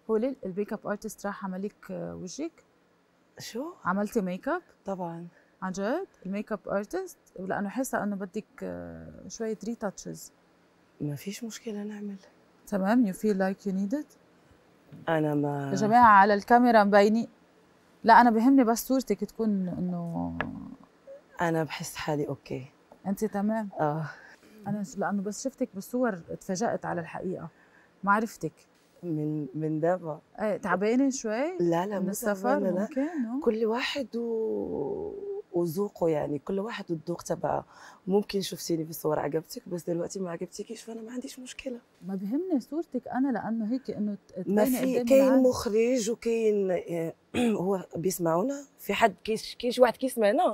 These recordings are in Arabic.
هو ليه الميك اب ارتست راح عملك وجهك؟ شو؟ عملتي ميك اب؟ طبعا. عن جد؟ الميك اب ارتست؟ لانه حاسه انه بدك شويه ريتاتشز. ما فيش مشكله نعمل. تمام. يو فيل لايك يو نيد ات؟ انا ما يا جماعه على الكاميرا مبيني. لا انا بهمني بس صورتك تكون انه انا بحس حالي اوكي. انت تمام. انا لانه بس شفتك بالصور اتفاجأت على الحقيقه، ما عرفتك من دابا. ايه تعبانه شوي؟ لا لا من مو السفر تعبانة، لا. ممكن كل واحد وذوقه، يعني كل واحد والذوق تبعه. ممكن شفتيني في الصور عجبتك، بس دلوقتي ما عجبتكيش، فانا ما عنديش مشكله. ما بهمني صورتك انا، لانه هيك انه ما تبيني في قدام كاين العالم. مخرج وكاين هو بيسمعونا، في حد كاين شي واحد كيسمعنا.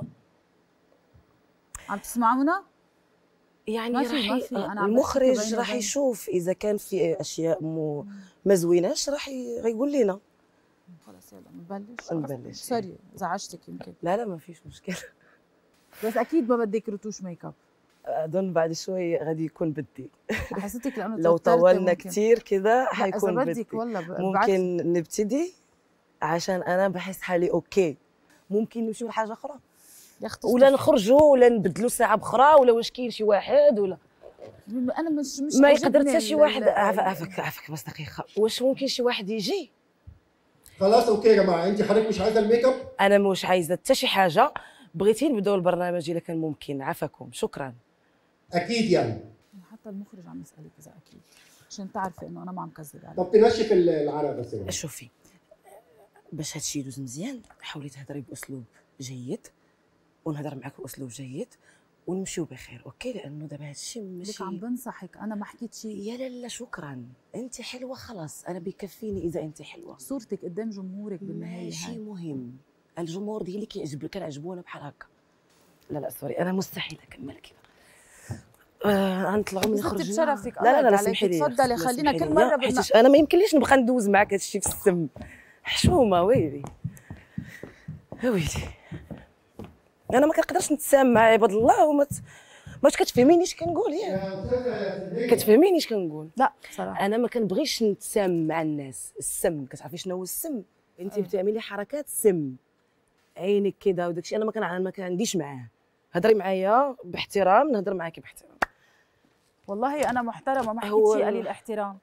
عم تسمعونا؟ يعني ما في انا عم المخرج راح يشوف اذا كان في اشياء ما زويناش، غيقول لنا. خلص يلا نبلش. سوري زعجتك يمكن. لا لا ما فيش مشكله. بس اكيد ما بدك رتوش ميك اب. اظن بعد شوي غادي يكون بدي. حسيتك لانه لو طولنا كثير كذا حيكون بدي. بدك والله ممكن نبتدي عشان انا بحس حالي اوكي. ممكن نمشيو لحاجه اخرى ولا نخرجوا ولا نبدلوا ساعه بخرى، ولا واش كاين شي واحد ولا انا مش ما يقدر حتى شي واحد. عافاك بس دقيقه، واش ممكن شي واحد يجي؟ خلاص اوكي يا جماعه، انت حضرتك مش عايزه الميك اب؟ انا مش عايزه حتى شي حاجه. بغيتي نبداو البرنامج الا كان ممكن؟ عافاكم، شكرا. اكيد يعني. حتى المخرج عم يسالك اذا اكيد، عشان تعرفي انه انا ما عم كذب عليك. طب تنشف العرق بس يعني. شوفي، باش هادشي يدوز مزيان حاولي تهضري باسلوب جيد ونهضر معاك باسلوب جيد ونمشيو بخير، اوكي؟ لانه دابا هادشي ماشي لك عم بنصحك، انا ما حكيت شيء. يا لا شكرا، انت حلوه خلاص، انا بكفيني اذا انت حلوه. صورتك قدام جمهورك بالنهايه ماشي مهم. الجمهور ديالي كنعجبونا بحال هكا. لا سوري، انا مستحيل اكمل كذا. غنطلعوا من نخرجوا. بشرفك. لا سمحي لي، تفضلي. خلينا كل مره انا ما يمكنليش نبقى ندوز معاك هادشي في السم. حشومه ويلي ويلي. انا ما كنقدرش نتسامح مع عباد الله ما كتفهمينيش كنقول ياك. كتفهمينيش كنقول؟ لا صراحه انا ما كنبغيش نتسام مع الناس. السم كتعرفي شنو هو السم؟ انت بتعملي حركات سم عينك كذا وداكشي، انا ما كنديش معاه. هضري معايا باحترام، نهضر معاكي باحترام. والله انا محترمه، ما حكيت شيء قليل احترام.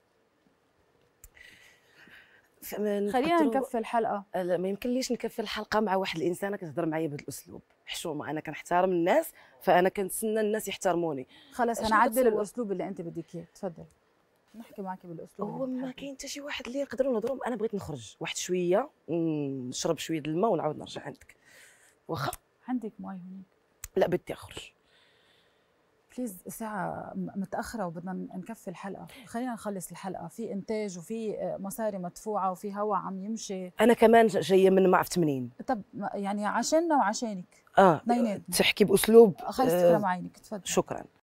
خلينا نكفي الحلقه. لا ما يمكنليش نكفي الحلقه مع واحد الانسانه كتهضر معايا بهذا الاسلوب. حشومه، انا كنحترم الناس، فانا كنتسنى الناس يحترموني. خلاص هنعدل الاسلوب اللي انت بدك اياه. تفضل نحكي معك بالاسلوب. هو ما كاين حتى شي واحد اللي يقدروا نهضروا. انا بغيت نخرج واحد شويه، نشرب شويه الماء ونعاود نرجع عندك. واخا عندك ماي هونيك؟ لا بدي اخرج بليز. ساعة متأخرة وبدنا نكفي الحلقة. خلينا نخلص الحلقة، في إنتاج وفي مصاري مدفوعة وفي هوا عم يمشي. أنا كمان جاية من ما عرفت منين. طب يعني عشاننا وعشانك. تحكي بأسلوب. خلص تكرم عينك. تفضل. شكرا.